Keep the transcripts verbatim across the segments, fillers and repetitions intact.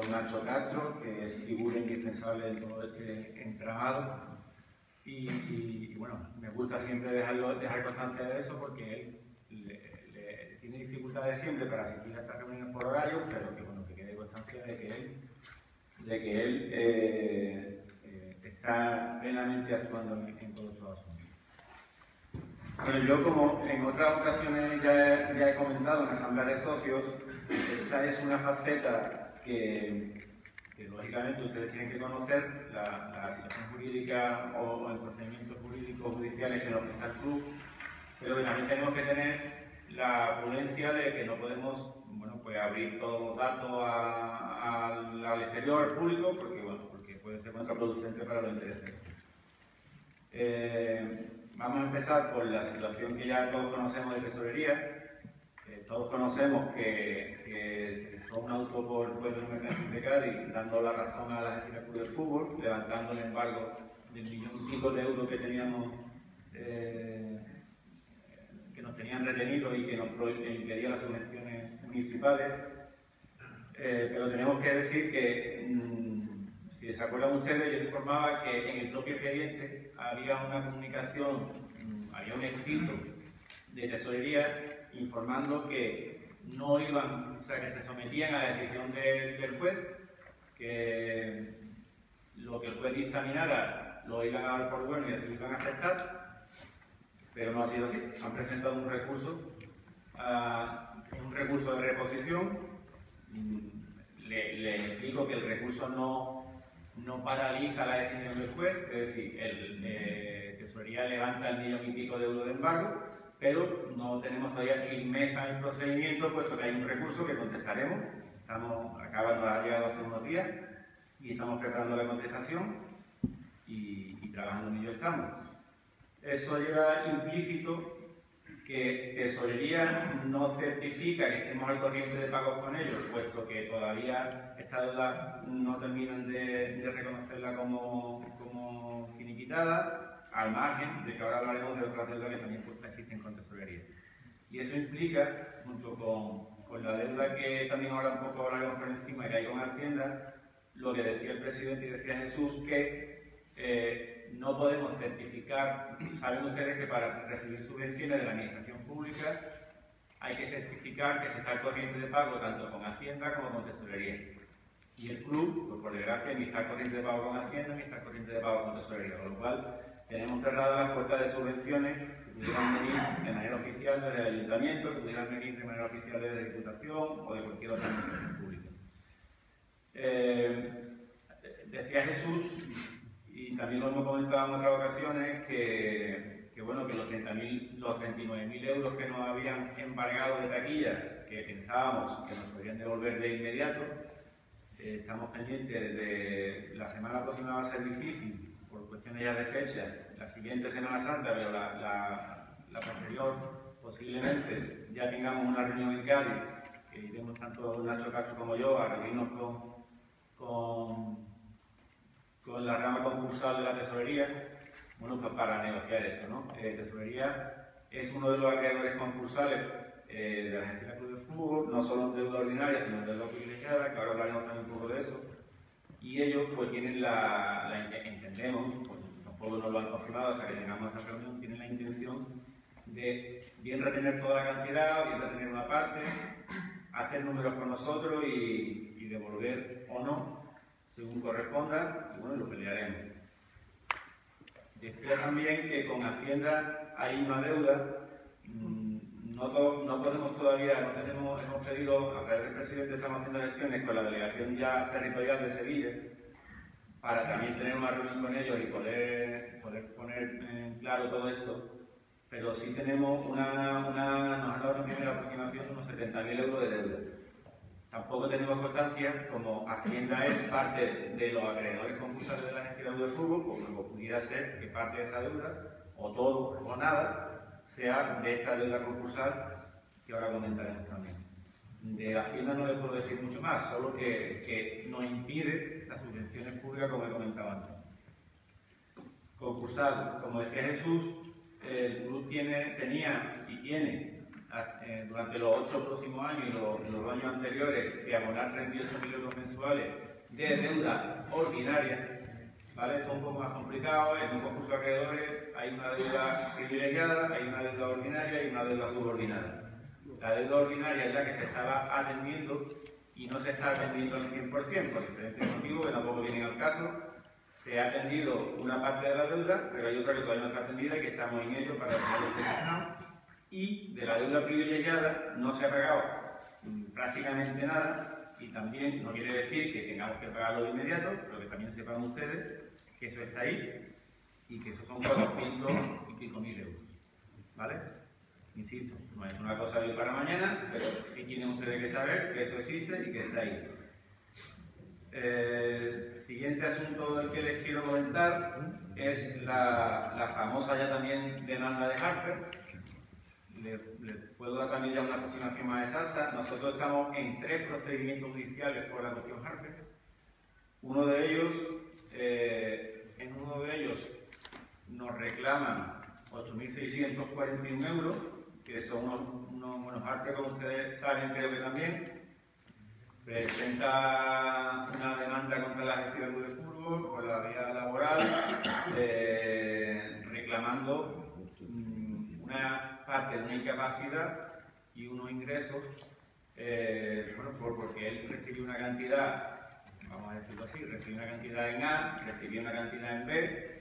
Nacho Castro, que es figura indispensable en todo este entramado. Y, y, y bueno, me gusta siempre dejarlo, dejar constancia de eso porque él le, le, tiene dificultades siempre para asistir a estas reuniones por horario, pero que bueno, que quede constancia de que él, de que él eh, eh, está plenamente actuando en, en todos estos asuntos. Bueno, yo como en otras ocasiones ya he, ya he comentado en la asamblea de socios, esta es una faceta que, que lógicamente ustedes tienen que conocer, la, la situación jurídica o, o el procedimiento jurídico judiciales en los que está el club, pero que también tenemos que tener la prudencia de que no podemos, bueno, pues abrir todos los datos a, a, al exterior, al público, porque, bueno, porque puede ser contraproducente para los intereses. Eh, vamos a empezar por la situación que ya todos conocemos de tesorería. Eh, todos conocemos que, que se dictó un auto por el juez de Cádiz dando la razón a la Agencia Club de Fútbol, levantando el embargo del millón y pico de euros que teníamos, eh, que nos tenían retenidos y que nos impedían las subvenciones municipales. Eh, pero tenemos que decir que, mmm, si se acuerdan ustedes, yo informaba que en el propio expediente había una comunicación, mmm, había un escrito de tesorería informando que no iban, o sea, que se sometían a la decisión de, del juez, que lo que el juez dictaminara lo iban a dar por bueno y así lo iban a aceptar, pero no ha sido así. Han presentado un recurso, uh, un recurso de reposición. Le, le explico que el recurso no, no paraliza la decisión del juez, es decir, el eh, tesorería levanta el millón y pico de euros de embargo, pero no tenemos todavía firmeza en el procedimiento, puesto que hay un recurso que contestaremos. Estamos, acaba, nos ha llegado hace unos días y estamos preparando la contestación y, y trabajando en ello estamos. Eso lleva implícito que Tesorería no certifica que estemos al corriente de pagos con ellos, puesto que todavía esta deuda no terminan de, de reconocerla como, como finiquitada, al margen de que ahora hablaremos de otras deudas que también existen con Tesorería. Y eso implica, junto con, con la deuda que también ahora un poco hablaremos por encima, que hay con Hacienda, lo que decía el presidente y decía Jesús, que eh, no podemos certificar. Saben ustedes que para recibir subvenciones de la administración pública hay que certificar que se está al corriente de pago tanto con Hacienda como con Tesorería. Y el club, pues por desgracia, ni está al corriente de pago con Hacienda ni está al corriente de pago con Tesorería, con lo cual tenemos cerradas las puertas de subvenciones que pudieran venir de manera oficial desde el ayuntamiento, que pudieran venir de manera oficial desde la Diputación o de cualquier otra administración pública. Eh, decía Jesús, y también lo hemos comentado en otras ocasiones, que, que, bueno, que los, los treinta y nueve mil euros que nos habían embargado de taquillas, que pensábamos que nos podían devolver de inmediato, eh, estamos pendientes de la semana próxima. Va a ser difícil por cuestiones ya de fecha, la siguiente Semana Santa, pero la, la, la posterior posiblemente ya tengamos una reunión en Cádiz, que iremos tanto Nacho Castro como yo a reunirnos con, con, con la rama concursal de la Tesorería, bueno, pues para negociar esto, ¿no? Eh, Tesorería es uno de los acreedores concursales eh, de la Agencia Club de Fútbol, no solo en deuda ordinaria, sino en deuda privilegiada, que ahora hablaremos también un poco de eso. Y ellos pues tienen la, la entendemos, pues tampoco nos lo han confirmado hasta que llegamos a esta reunión, tienen la intención de bien retener toda la cantidad, bien retener una parte, hacer números con nosotros y, y devolver o no, según corresponda, y bueno, lo pelearemos. Decía también que con Hacienda hay una deuda, no, to, no podemos todavía, no tenemos, hemos pedido, a través del presidente estamos haciendo gestiones con la delegación ya territorial de Sevilla, para también tener una reunión con ellos y poder, poder poner en claro todo esto, pero sí tenemos una, una nos han dado una primera aproximación de unos setenta mil euros de deuda. Tampoco tenemos constancia, como Hacienda es parte de los acreedores concursales de la Agencia de Fútbol, como pudiera ser que parte de esa deuda, o todo o nada, sea de esta deuda concursal que ahora comentaremos también. De Hacienda no les puedo decir mucho más, solo que, que nos impide las subvenciones públicas, como he comentado antes. Concursal, como decía Jesús, el club tiene, tenía y tiene eh, durante los ocho próximos años y los, los dos años anteriores que abonar treinta y ocho mil euros mensuales de deuda ordinaria. ¿Vale? Esto es un poco más complicado. En un concurso de acreedores hay una deuda privilegiada, hay una deuda ordinaria y una deuda subordinada. La deuda ordinaria es la que se estaba atendiendo y no se está atendiendo al cien por cien por diferentes motivos que tampoco vienen al caso. Se ha atendido una parte de la deuda, pero hay otra que todavía no está atendida y que estamos en ello para tenerlo solucionado. Y de la deuda privilegiada no se ha pagado prácticamente nada, y también no quiere decir que tengamos que pagarlo de inmediato, pero que también sepan ustedes que eso está ahí y que eso son cuatrocientos y pico mil euros. ¿Vale? Insisto, no es una cosa de hoy para mañana, pero sí tienen ustedes que saber que eso existe y que está ahí. El siguiente asunto del que les quiero comentar es la, la famosa ya también demanda de Harper. Le, le puedo dar también ya una aproximación más exacta. Nosotros estamos en tres procedimientos judiciales por la cuestión Harper. Uno de ellos, eh, en uno de ellos nos reclaman ocho mil seiscientos cuarenta y uno euros, que son unos, unos buenos Harper, como ustedes saben, creo que también. Presenta una demanda contra la Agencia de Fútbol por la vía laboral, eh, reclamando um, una parte de una incapacidad y unos ingresos, eh, bueno, por, porque él recibió una cantidad, vamos a decirlo así, recibió una cantidad en A, recibió una cantidad en B,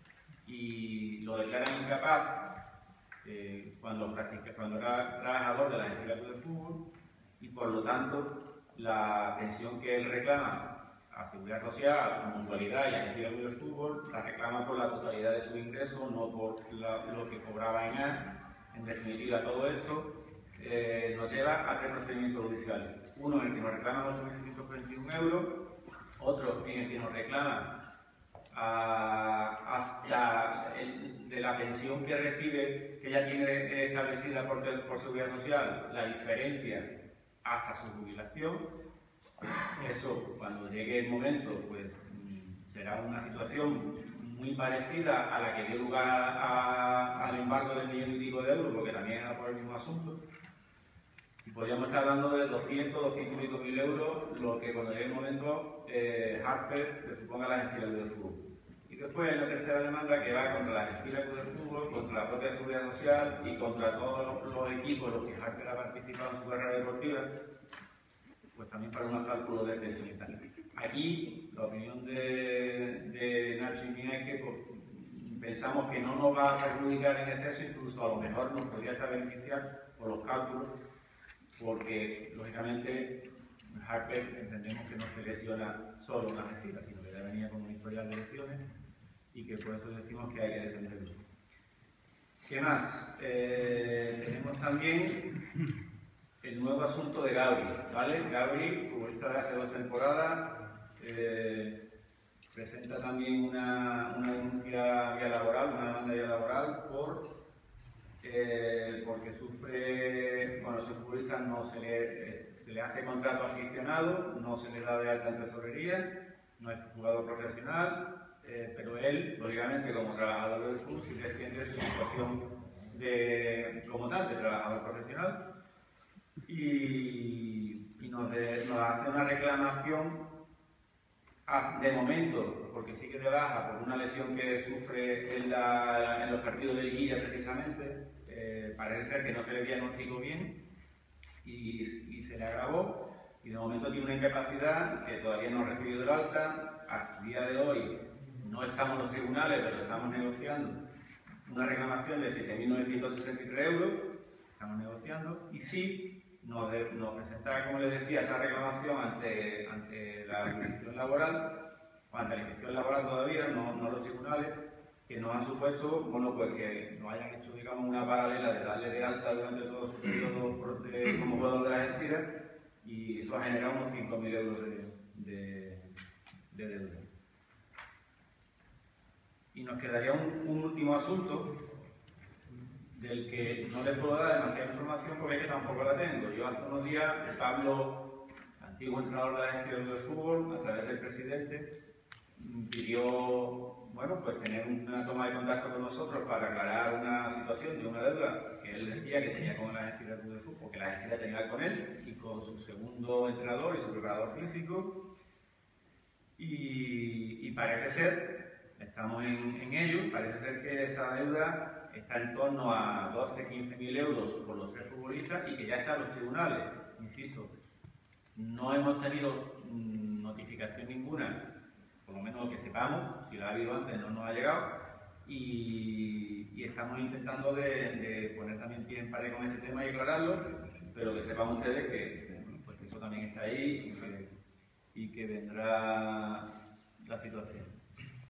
y lo declaran incapaz eh, cuando, practica, cuando era trabajador de la Agencia de Fútbol, y por lo tanto la pensión que él reclama a Seguridad Social, Mutualidad y Agencia de Fútbol, la reclama por la totalidad de sus ingresos, no por la, lo que cobraba en A. En definitiva, todo esto eh, nos lleva a tres procedimientos judiciales. Uno en el que nos reclaman ocho mil seiscientos cuarenta y uno euros, otro en el que nos reclama a, hasta el, de la pensión que recibe, que ya tiene establecida por, por Seguridad Social, la diferencia hasta su jubilación. Eso, cuando llegue el momento, pues será una situación muy parecida a la que dio lugar a, a, al embargo del millón y pico de euros, porque también era por el mismo asunto. Y podríamos estar hablando de doscientos, doscientos y pico mil euros, lo que cuando llegue el momento eh, Harper le suponga a la Agencia de Fútbol. Y después hay la tercera demanda que va contra la Agencia de Fútbol, contra la propia Seguridad Social y contra todos los equipos los que Harper ha participado en su carrera deportiva, pues también para unos cálculos de pensión y tal. Aquí, la opinión de, de Nacho y mía es que pues, pensamos que no nos va a perjudicar en exceso, incluso a lo mejor nos podría estar beneficiar por los cálculos, porque, lógicamente, Harper entendemos que no se lesiona solo una vecina, sino que ya venía con un historial de lesiones y que por eso decimos que hay que defenderlo. ¿Qué más? Eh, tenemos también el nuevo asunto de Gabri, ¿vale? Gabri, futbolista de hace dos temporadas, eh, presenta también una, una denuncia vía laboral, una demanda vía laboral por, eh, porque sufre, bueno, a ese futbolista no se le, eh, se le hace contrato aficionado, no se le da de alta en tesorería, no es jugador profesional, eh, pero él, lógicamente, como trabajador del club, sí defiende su situación de, como tal, de trabajador profesional. Y, y nos, de, nos hace una reclamación de momento, porque sigue de baja por una lesión que sufre en, la, en los partidos de liguilla precisamente. Eh, parece ser que no se le diagnosticó bien y, y se le agravó, y de momento tiene una incapacidad que todavía no ha recibido el alta. Hasta el día de hoy no estamos en los tribunales, pero estamos negociando una reclamación de siete mil novecientos sesenta y tres euros, estamos negociando, y sí Nos, de, nos presentará, como les decía, esa reclamación ante, ante la inspección laboral, o ante la inspección laboral todavía, no, no los tribunales, que nos han supuesto, bueno, pues que nos hayan hecho, digamos, una paralela de darle de alta durante todo su periodo de, como jugador de la Algeciras, y eso ha generado unos cinco mil euros de, de, de deuda. Y nos quedaría un, un último asunto, del que no les puedo dar demasiada información porque es que tampoco la tengo. Yo hace unos días, Pablo, antiguo entrenador de la Agencia de Fútbol, a través del presidente, pidió, bueno, pues tener una toma de contacto con nosotros para aclarar una situación de una deuda que él decía que tenía con la Algeciras Club de Fútbol, que la Algeciras tenía con él y con su segundo entrenador y su preparador físico. Y, y parece ser, estamos en, en ello, parece ser que esa deuda está en torno a doce a quince mil euros por los tres futbolistas y que ya está en los tribunales. Insisto, no hemos tenido mmm, notificación ninguna, por lo menos lo que sepamos, si la ha habido antes no nos ha llegado, y, y estamos intentando de, de poner también pie en pared con este tema y aclararlo, pero que sepan ustedes que, pues, que eso también está ahí y que, y que vendrá la situación.